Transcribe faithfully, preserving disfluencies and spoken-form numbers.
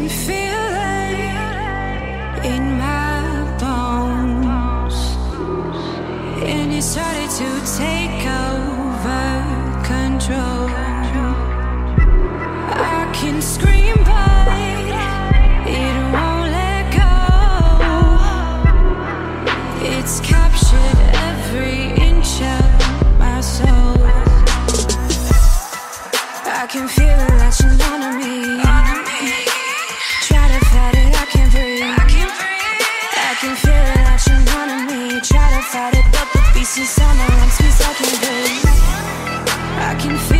can feel it in my bones, and it started to take over control. I can scream, but it won't let go. It's captured every inch of my soul. I can feel it latching onto me. Try to fight it, I can't breathe. I can feel it latching onto me. Try to fight it, but the beast inside my lungs means I can't breathe. I can feel